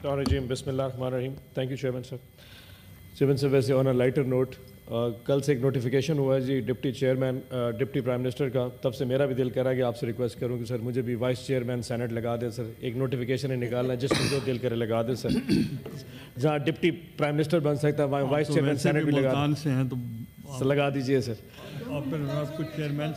Bismillahirrahmanirrahim. Bismillahirrahmanirrahim. Thank you, Chairman sir. Chairman sir, वैसे on a lighter note, कल से एक नोटिफिकेशन हुआ है जी deputy chairman deputy prime minister का, तब से मेरा भी दिल कर रहा है कि आपसे रिक्वेस्ट करूं कि सर मुझे भी वाइस चेयरमैन सेनेट लगा दे सर। एक नोटिफिकेशन है निकालना है, जिसको जो दिल करे लगा दे सर। जहां डिप्टी प्राइम मिनिस्टर बन सकता है वहाँ वाइस चेयरमैन सेनेट भी लगा दे से हैं तो लगा दीजिए सर। आप कुछ चेयरमैन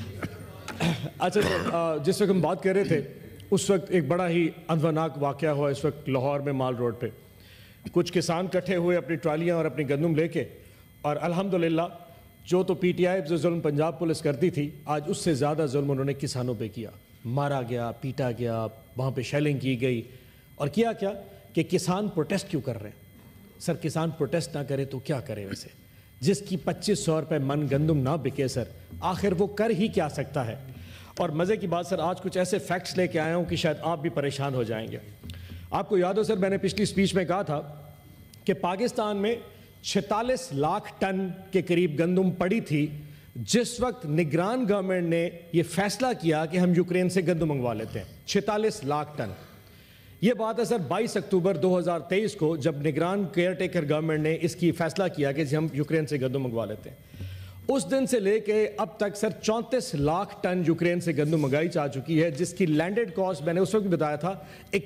समझे। अच्छा सर, जिस वक्त हम बात कर रहे थे उस वक्त एक बड़ा ही अंदरनाक वाक़या हुआ इस वक्त लाहौर में माल रोड पे। कुछ किसान इकट्ठे हुए अपनी ट्रालियाँ और अपनी गंदम लेके, और अल्हम्दुलिल्लाह जो तो पीटीआई जो जुल्म पंजाब पुलिस करती थी, आज उससे ज़्यादा जुल्म उन्होंने किसानों पे किया। मारा गया, पीटा गया, वहाँ पे शेलिंग की गई। और किया क्या कि किसान प्रोटेस्ट क्यों कर रहे हैं सर? किसान प्रोटेस्ट ना करे तो क्या करे वैसे? जिसकी 2500 रुपये मन गंदम ना बिके सर, आखिर वो कर ही क्या सकता है? और मज़े की बात सर, आज कुछ ऐसे फैक्ट्स लेके आया हूँ कि शायद आप भी परेशान हो जाएंगे। आपको याद हो सर, मैंने पिछली स्पीच में कहा था कि पाकिस्तान में 46 लाख टन के करीब गंदम पड़ी थी जिस वक्त निगरान गवर्नमेंट ने ये फैसला किया कि हम यूक्रेन से गंदम मंगवा लेते हैं। 46 लाख टन। ये बात है सर 22 अक्टूबर 2023 को, जब निगरान केयर टेकर गवर्नमेंट ने इसकी फैसला किया कि हम यूक्रेन से गंदम मंगवा लेते हैं। उस दिन से लेके अब तक सर 34 लाख टन यूक्रेन से गंदम मंगाई जा चुकी है, जिसकी लैंडेड कॉस्ट मैंने उस वक्त बताया था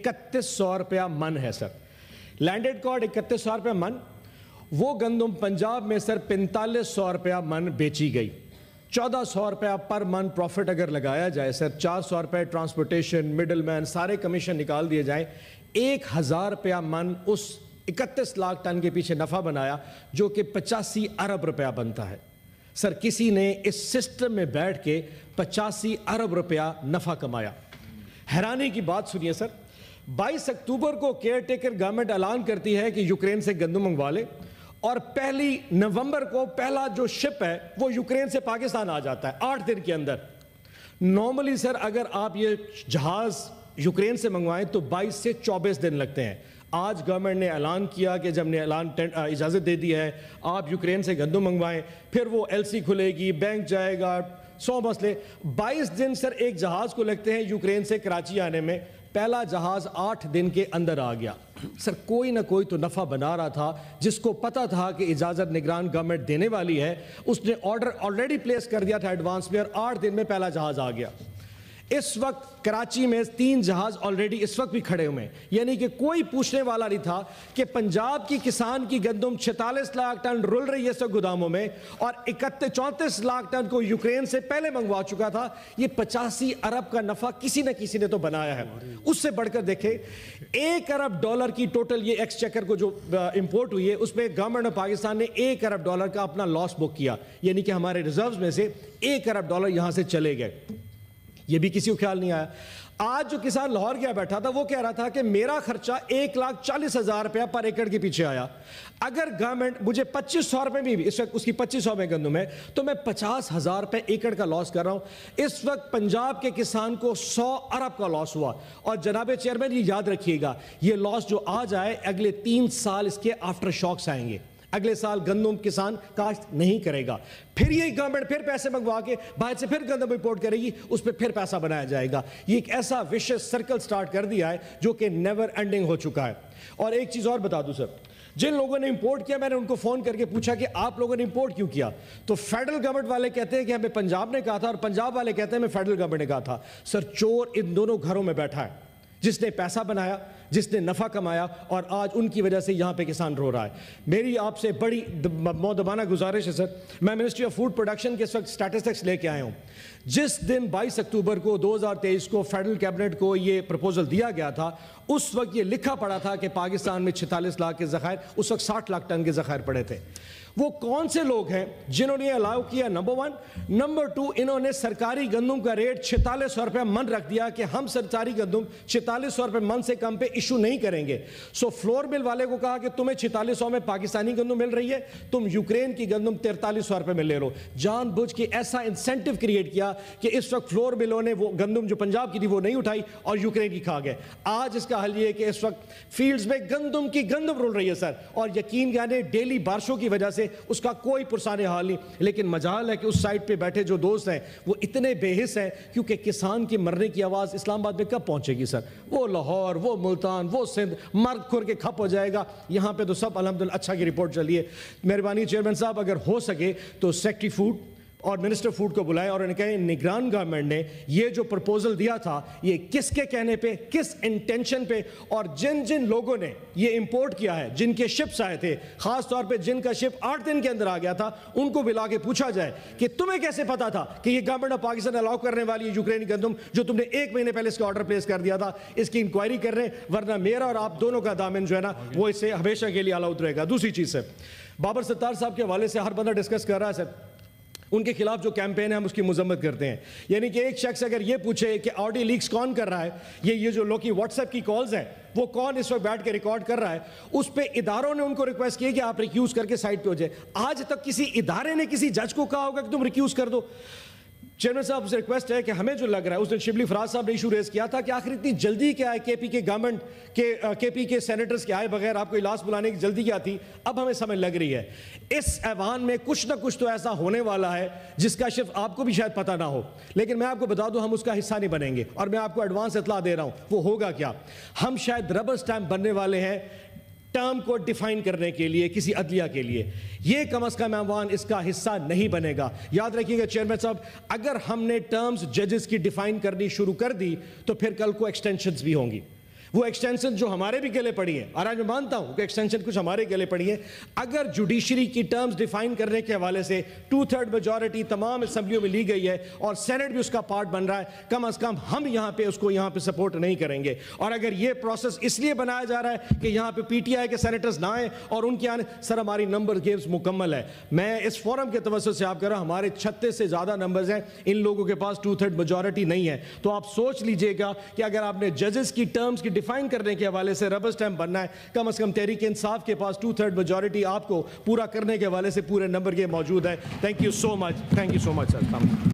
3100 रुपया मन है सर। लैंडेड कॉस्ट 3100 रुपया मन। वो गंदम पंजाब में सर 4500 रुपया मन बेची गई। 1400 रुपया पर मन प्रॉफिट अगर लगाया जाए सर, 400 रुपये ट्रांसपोर्टेशन, मिडल मैन, सारे कमीशन निकाल दिए जाए, 1000 रुपया मन उस 31 लाख टन के पीछे नफ़ा बनाया, जो कि 85 अरब रुपया बनता है सर। किसी ने इस सिस्टम में बैठ के 85 अरब रुपया नफ़ा कमाया। हैरानी की बात सुनिए सर, 22 अक्टूबर को केयर टेकर गवर्नमेंट ऐलान करती है कि यूक्रेन से गंदम मंगवा ले, और 1 नवंबर को पहला जो शिप है वो यूक्रेन से पाकिस्तान आ जाता है 8 दिन के अंदर। नॉर्मली सर अगर आप ये जहाज़ यूक्रेन से मंगवाएं तो 22 से 24 दिन लगते हैं। आज गवर्नमेंट ने ऐलान किया कि जब ने इजाज़त दे दी है आप यूक्रेन से गंदम मंगवाएं, फिर वो एलसी खुलेगी, बैंक जाएगा, 100 मसले। 22 दिन सर एक जहाज़ को लगते हैं यूक्रेन से कराची आने में। पहला जहाज़ 8 दिन के अंदर आ गया सर। कोई ना कोई तो नफ़ा बना रहा था, जिसको पता था कि इजाज़त निगरान गवर्नमेंट देने वाली है, उसने ऑर्डर ऑलरेडी प्लेस कर दिया था एडवांस में, और 8 दिन में पहला जहाज़ आ गया। इस वक्त कराची में 3 जहाज ऑलरेडी इस वक्त भी खड़े हुए हैं, यानी कि कोई पूछने वाला नहीं था कि पंजाब की किसान की गंदम 46 लाख टन रुल रही है सब गोदामों में, और 34 लाख टन को यूक्रेन से पहले मंगवा चुका था। ये 85 अरब का नफा किसी न किसी ने तो बनाया है। उससे बढ़कर देखे, $1 अरब की टोटल ये एक्सचेकर को जो इंपोर्ट हुई है, उसमें गवर्नमेंट ऑफ पाकिस्तान ने $1 अरब का अपना लॉस बुक किया, यानी कि हमारे रिजर्व में से $1 अरब यहां से चले गए। ये भी किसी को ख्याल नहीं आया। आज जो किसान लाहौर गया बैठा था वो कह रहा था कि मेरा खर्चा 1,40,000 रुपया पर एकड़ के पीछे आया। अगर गवर्नमेंट मुझे 2500 रुपये में भी, इस वक्त उसकी 2500 में गंदम है, तो मैं 50,000 रुपये एकड़ का लॉस कर रहा हूं। इस वक्त पंजाब के किसान को 100 अरब का लॉस हुआ। और जनाब चेयरमैन ये याद रखिएगा, ये लॉस जो आ जाए अगले 3 साल इसके आफ्टर शॉक्स आएंगे। अगले साल गंदम किसान काश्त नहीं करेगा, फिर ये गवर्नमेंट फिर पैसे मंगवा के बाहर से फिर गंदम इंपोर्ट करेगी, उस पर फिर पैसा बनाया जाएगा। ये एक ऐसा विशेष सर्कल स्टार्ट कर दिया है जो कि नेवर एंडिंग हो चुका है। और एक चीज़ और बता दूं सर, जिन लोगों ने इंपोर्ट किया, मैंने उनको फ़ोन करके पूछा कि आप लोगों ने इंपोर्ट क्यों किया, तो फेडरल गवर्नमेंट वाले कहते हैं कि हमें पंजाब ने कहा था, और पंजाब वाले कहते हैं हमें फेडरल गवर्नमेंट ने कहा था। सर चोर इन दोनों घरों में बैठा है, जिसने पैसा बनाया, जिसने नफ़ा कमाया, और आज उनकी वजह से यहाँ पे किसान रो रहा है। मेरी आपसे बड़ी मौदबाना गुजारिश है सर, मैं मिनिस्ट्री ऑफ फूड प्रोडक्शन के इस वक्त स्टैटिस्टिक्स लेके आया हूँ। जिस दिन 22 अक्टूबर को 2023 को फेडरल कैबिनेट को ये प्रपोजल दिया गया था, उस वक्त ये लिखा पड़ा था कि पाकिस्तान में 46 लाख के ज़खायर, उस वक्त 60 लाख टन के ज़खायर पड़े थे। वो कौन से लोग हैं जिन्होंने अलाउ किया? नंबर 1। नंबर 2, इन्होंने सरकारी गंदम का रेट 4600 रुपये मन रख दिया कि हम सरकारी गंदम 4600 रुपये मन से कम पे इशू नहीं करेंगे। सो फ्लोर मिल वाले को कहा कि तुम्हें 4600 में पाकिस्तानी गंदम मिल रही है, तुम यूक्रेन की गंदम 4300 रुपये में ले लो। जानबूझ के ऐसा इंसेंटिव क्रिएट किया कि इस वक्त फ्लोर मिलों ने वो गंदम जो पंजाब की थी वो नहीं उठाई और यूक्रेन की खा गए। आज इसका हल ये है कि इस वक्त फील्ड्स में गंदम की गंदम रुल रही है सर, और यकीन जाने डेली बारिशों की वजह से سے اس کا کوئی پرسان حال نہیں. لیکن مجال ہے کہ اس سائٹ پہ بیٹھے جو دوست ہیں وہ اتنے بے حس ہیں, کیونکہ کسان کی مرنے کی آواز اسلام آباد میں کب پہنچے گی سر؟ وہ لاہور, وہ ملتان, وہ سندھ مر کھر کے کھپ ہو جائے گا. یہاں پہ تو سب الحمدللہ اچھا کی رپورٹ چلی ہے. مہربانی چیئرمین صاحب, اگر ہو سکے تو سیکٹری فوڈ اور منسٹر فوڈ کو بلائیں اور انہیں کہیں نگران گورنمنٹ نے یہ جو پرپوزل دیا تھا یہ کس کے کہنے پہ, کس انٹینشن پہ, اور جن جن لوگوں نے یہ امپورٹ کیا ہے, جن کے شپس آئے تھے, خاص طور پہ جن کا شپ 8 دن کے اندر آ گیا تھا, ان کو بلا کے پوچھا جائے کہ تمہیں کیسے پتا تھا کہ یہ گورنمنٹ آف پاکستان الاؤ کرنے والی ہے یوکرینی گندم جو تم نے 1 مہینے پہلے اس کا آرڈر پلیس کر دیا تھا. اس کی انکوائری کر رہے ہیں, ورنہ میرا اور آپ دونوں کا دامن جو ہے نا وہ اس سے ہمیشہ کے لیے الاؤ رہے گا. دوسری چیز سے بابر ستار صاحب کے حوالے سے ہر بندہ ڈسکس کر رہا ہے سر, ان کے خلاف جو کیمپین ہے ہم اس کی مذمت کرتے ہیں. یعنی کہ ایک شخص اگر یہ پوچھے کہ آڈیو لیکس کون کر رہا ہے, یہ جو لوگ کی واٹس ایپ کی کالز ہیں وہ کون اس وقت بیٹھ کے ریکارڈ کر رہا ہے, اس پہ اداروں نے ان کو ریکویسٹ کی کہ آپ ریکیوز کر کے سائٹ پہ ہو جائے. آج تک کسی ادارے نے کسی جج کو کہا ہوگا کہ تم ریکیوز کر دو؟ چیئرمین صاحب سے ریکویسٹ ہے کہ ہمیں جو لگ رہا ہے, اس دن شبلی فراز صاحب نے ایشو ریز کیا تھا کہ آخر اتنی جلدی کیا ہے, کے پی کے گورنمنٹ کے پی کے سینیٹرز کے آئے بغیر آپ کو اجلاس بلانے کی جلدی کیا تھی؟ اب ہمیں سمجھ لگ رہی ہے اس ایوان میں کچھ نہ کچھ تو ایسا ہونے والا ہے جس کا صرف آپ کو بھی شاید پتہ نہ ہو, لیکن میں آپ کو بتا دوں ہم اس کا حصہ نہیں بنیں گے. اور میں آپ کو ایڈوانس اطلاع دے رہا ہوں وہ ہوگا کیا. ہم شاید ربر سٹیمپ بننے والے ہیں ٹرم کو ڈیفائن کرنے کے لیے کسی عدلیہ کے لیے. یہ کم از کم ایوان اس کا حصہ نہیں بنے گا. یاد رکھیے گا چیئرمین صاحب, اگر ہم نے ٹرمز ججز کی ڈیفائن کرنی شروع کر دی تو پھر کل کو ایکسٹینشنز بھی ہوں گی. وہ ایکسٹینشن جو ہمارے بھی گلے پڑی ہیں, اور آج میں مانتا ہوں کہ ایکسٹینشن کچھ ہمارے گلے پڑی ہیں, اگر جوڈیشری کی ٹرمز ڈیفائن کرنے کے حوالے سے 2/3 میجورٹی تمام اسمبلیوں میں لی گئی ہے اور سینٹ بھی اس کا پارٹ بن رہا ہے, کم از کم ہم یہاں پہ اس کو یہاں پہ سپورٹ نہیں کریں گے. اور اگر یہ پروسیس اس لیے بنایا جا رہا ہے کہ یہاں پہ پی ٹی آئی کے سینیٹرز نہ آئیں اور ان کے آنے, سر ہماری نمبر گیمز مکمل ہے. میں اس فورم کے توسط سے آپ کہہ رہا ہوں ہمارے 36 سے زیادہ نمبرز ہیں, ان لوگوں کے پاس 2/3 میجورٹی نہیں ہے. تو آپ سوچ لیجئے گا کہ اگر آپ نے ججز کی ٹرمز کی ڈیفائن کرنے کے حوالے سے ربر سٹیمپ بننا ہے, کم از کم تحریک انصاف کے پاس 2/3 میجورٹی آپ کو پورا کرنے کے حوالے سے پورے نمبر کے موجود ہے. Thank you so much, thank you so much sir.